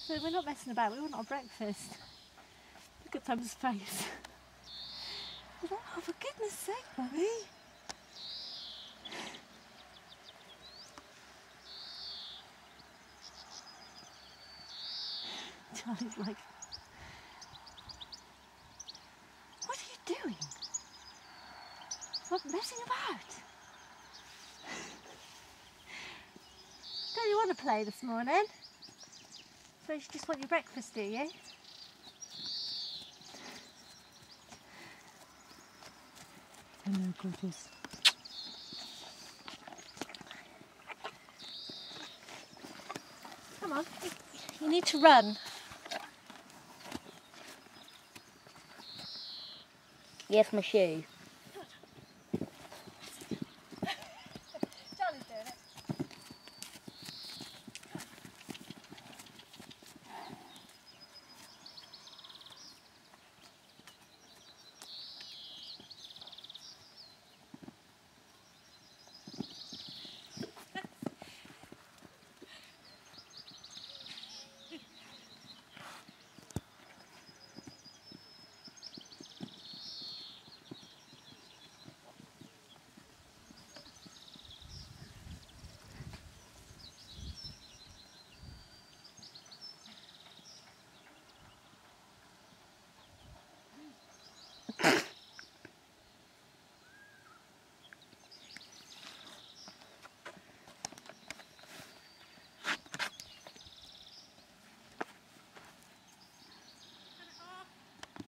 So we're not messing about, we want our breakfast. Look at Tom's face. He's like, oh, for goodness sake, Mummy. Charlie's like, what are you doing? Stop messing about. Don't you want to play this morning? So you just want your breakfast, do you? Hello, gorgeous. Come on, you need to run. Yes, my shoe.